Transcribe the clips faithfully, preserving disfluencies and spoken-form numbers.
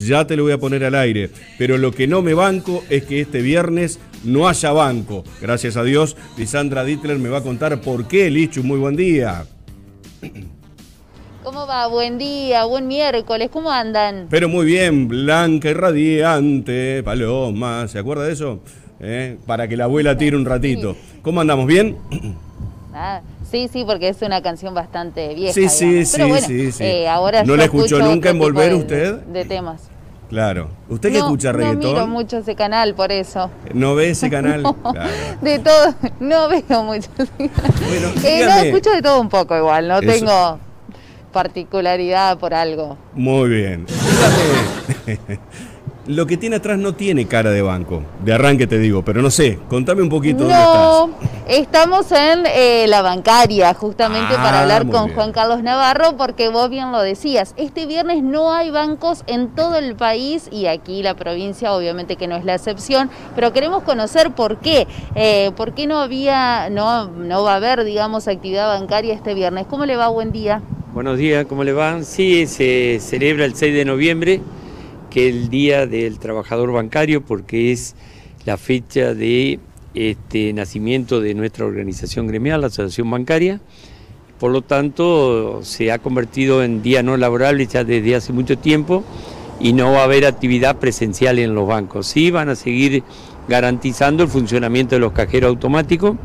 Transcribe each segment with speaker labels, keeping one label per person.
Speaker 1: Ya te lo voy a poner al aire, pero lo que no me banco es que este viernes no haya banco. Gracias a Dios, Lisandra Dittler me va a contar por qué. Lichu, muy buen día.
Speaker 2: ¿Cómo va? Buen día, buen miércoles, ¿cómo andan?
Speaker 1: Pero muy bien, blanca y radiante, Paloma, ¿se acuerda de eso? ¿Eh? Para que la abuela tire un ratito. ¿Cómo andamos? ¿Bien?
Speaker 2: Ah, sí, sí, porque es una canción bastante vieja.
Speaker 1: Sí, sí,
Speaker 2: digamos.
Speaker 1: sí,
Speaker 2: Pero bueno,
Speaker 1: sí, sí.
Speaker 2: Eh, ahora
Speaker 1: ¿No la escuchó nunca en Volver
Speaker 2: de,
Speaker 1: usted?
Speaker 2: De, de temas.
Speaker 1: Claro. ¿Usted que
Speaker 2: no,
Speaker 1: escucha reggaetón?
Speaker 2: No miro mucho ese canal, por eso.
Speaker 1: ¿No ve ese canal?
Speaker 2: No,
Speaker 1: claro.
Speaker 2: De todo, no veo mucho ese canal.
Speaker 1: Bueno,
Speaker 2: eh, no, escucho de todo un poco igual, no
Speaker 1: eso.
Speaker 2: Tengo particularidad por algo.
Speaker 1: Muy bien. Dígame, lo que tiene atrás no tiene cara de banco, de arranque te digo, pero no sé, contame un poquito
Speaker 2: no,
Speaker 1: dónde estás.
Speaker 2: Estamos en eh, la bancaria, justamente
Speaker 1: ah,
Speaker 2: para hablar con
Speaker 1: bien.
Speaker 2: Juan Carlos Navarro, porque vos bien lo decías, este viernes no hay bancos en todo el país y aquí la provincia obviamente que no es la excepción, pero queremos conocer por qué, eh, por qué no había, no, no va a haber, digamos, actividad bancaria este viernes. ¿Cómo le va? Buen día.
Speaker 3: Buenos días, ¿cómo le va? Sí, se celebra el seis de noviembre, que es el Día del Trabajador Bancario, porque es la fecha de este, nacimiento de nuestra organización gremial, la Asociación Bancaria. Por lo tanto, se ha convertido en día no laborable ya desde hace mucho tiempo y no va a haber actividad presencial en los bancos. Sí, van a seguir garantizando el funcionamiento de los cajeros automáticos,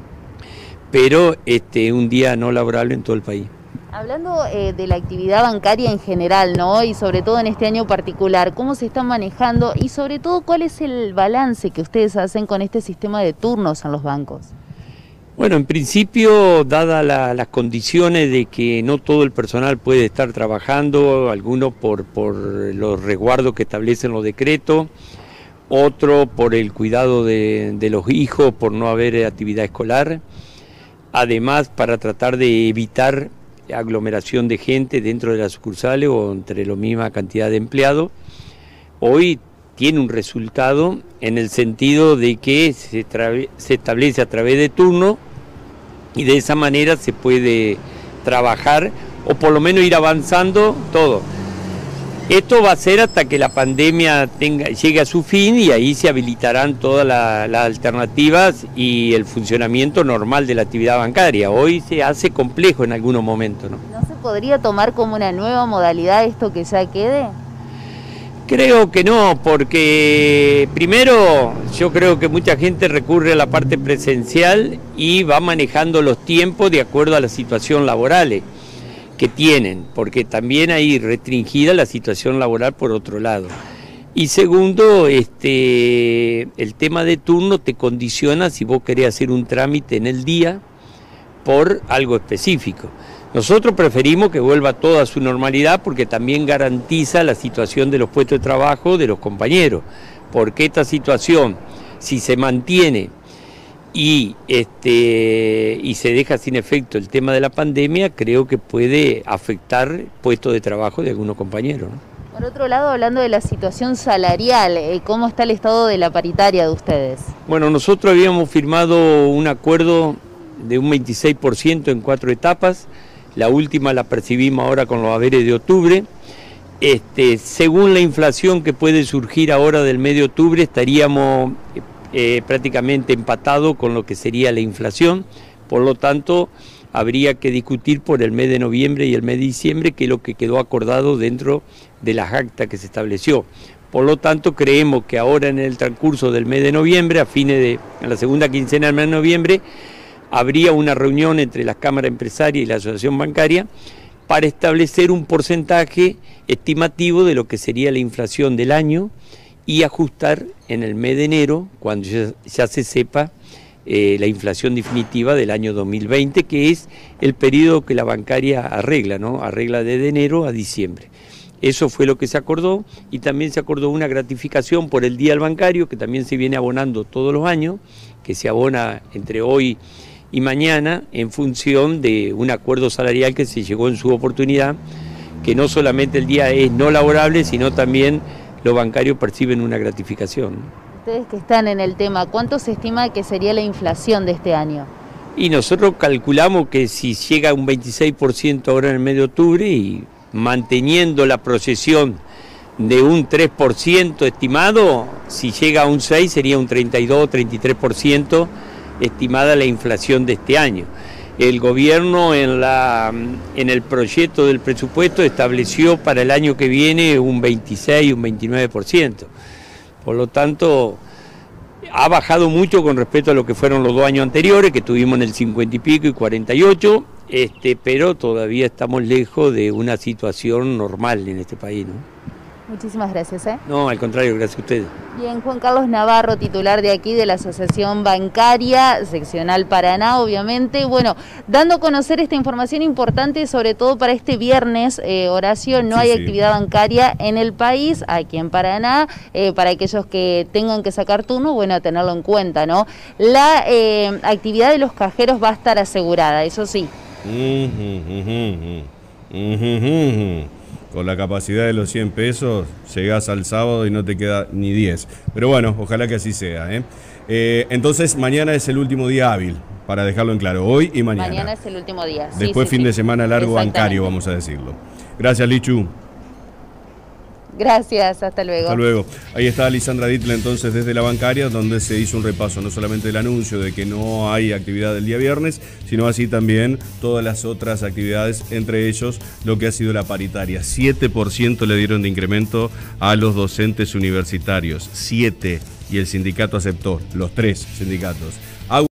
Speaker 3: pero este, un día no laborable en todo el país.
Speaker 2: Hablando eh, de la actividad bancaria en general, ¿no? Y sobre todo en este año particular, ¿cómo se están manejando? Y sobre todo, ¿cuál es el balance que ustedes hacen con este sistema de turnos en los bancos?
Speaker 3: Bueno, en principio, dadas la, las condiciones de que no todo el personal puede estar trabajando, algunos por, por los resguardos que establecen los decretos, otro por el cuidado de, de los hijos, por no haber actividad escolar, además para tratar de evitar aglomeración de gente dentro de las sucursales o entre la misma cantidad de empleados, hoy tiene un resultado en el sentido de que se, se establece a través de turno y de esa manera se puede trabajar o por lo menos ir avanzando todo. Esto va a ser hasta que la pandemia tenga, llegue a su fin y ahí se habilitarán todas las la alternativas y el funcionamiento normal de la actividad bancaria. Hoy se hace complejo en algunos momentos, ¿no?
Speaker 2: ¿No se podría tomar como una nueva modalidad esto que ya quede?
Speaker 3: Creo que no, porque primero yo creo que mucha gente recurre a la parte presencial y va manejando los tiempos de acuerdo a la situación laboral que tienen, porque también hay restringida la situación laboral por otro lado. Y segundo, este, el tema de turno te condiciona si vos querés hacer un trámite en el día por algo específico. Nosotros preferimos que vuelva todo a su normalidad porque también garantiza la situación de los puestos de trabajo de los compañeros, porque esta situación, si se mantiene y este y se deja sin efecto el tema de la pandemia, creo que puede afectar puestos de trabajo de algunos compañeros, ¿no?
Speaker 2: Por otro lado, hablando de la situación salarial, ¿cómo está el estado de la paritaria de ustedes?
Speaker 3: Bueno, nosotros habíamos firmado un acuerdo de un veintiséis por ciento en cuatro etapas, la última la percibimos ahora con los haberes de octubre. Este, según la inflación que puede surgir ahora del mes de octubre, estaríamos Eh, prácticamente empatado con lo que sería la inflación, por lo tanto habría que discutir por el mes de noviembre y el mes de diciembre, que es lo que quedó acordado dentro de las actas que se estableció. Por lo tanto creemos que ahora en el transcurso del mes de noviembre, a fines de a la segunda quincena del mes de noviembre, habría una reunión entre las cámaras empresarias y la asociación bancaria para establecer un porcentaje estimativo de lo que sería la inflación del año y ajustar en el mes de enero, cuando ya, ya se sepa eh, la inflación definitiva del año dos mil veinte, que es el periodo que la bancaria arregla, ¿no? Arregla desde enero a diciembre. Eso fue lo que se acordó y también se acordó una gratificación por el Día del Bancario, que también se viene abonando todos los años, que se abona entre hoy y mañana en función de un acuerdo salarial que se llegó en su oportunidad, que no solamente el día es no laborable, sino también los bancarios perciben una gratificación.
Speaker 2: Ustedes que están en el tema, ¿cuánto se estima que sería la inflación de este año?
Speaker 3: Y nosotros calculamos que si llega a un veintiséis por ciento ahora en el mes de octubre y manteniendo la proyección de un tres por ciento estimado, si llega a un seis por ciento sería un treinta y dos, treinta y tres por ciento estimada la inflación de este año. El gobierno en, la, en el proyecto del presupuesto estableció para el año que viene un veintiséis, un veintinueve por ciento. Por lo tanto, ha bajado mucho con respecto a lo que fueron los dos años anteriores, que tuvimos en el cincuenta y pico y cuarenta y ocho, este, pero todavía estamos lejos de una situación normal en este país, ¿no?
Speaker 2: Muchísimas gracias. ¿eh?
Speaker 3: No, al contrario, gracias a ustedes.
Speaker 2: Bien, Juan Carlos Navarro, titular de aquí de la Asociación Bancaria, Seccional Paraná, obviamente. Bueno, dando a conocer esta información importante, sobre todo para este viernes, eh, Horacio, no sí, hay sí. actividad bancaria en el país, aquí en Paraná, eh, para aquellos que tengan que sacar turno, bueno, a tenerlo en cuenta, ¿no? La eh, actividad de los cajeros va a estar asegurada, eso sí.
Speaker 1: Con la capacidad de los cien pesos, llegás al sábado y no te queda ni diez. Pero bueno, ojalá que así sea. ¿eh? Eh, entonces, mañana es el último día hábil, para dejarlo en claro, hoy y mañana.
Speaker 2: Mañana es el último día.
Speaker 1: Después
Speaker 2: sí, sí,
Speaker 1: fin
Speaker 2: sí.
Speaker 1: de semana largo bancario, vamos a decirlo. Gracias, Lichu.
Speaker 2: Gracias, hasta luego.
Speaker 1: Hasta luego. Ahí está Lisandra Dittler entonces desde la bancaria, donde se hizo un repaso no solamente del anuncio de que no hay actividad el día viernes, sino así también todas las otras actividades, entre ellos lo que ha sido la paritaria. siete por ciento le dieron de incremento a los docentes universitarios, siete, y el sindicato aceptó, los tres sindicatos.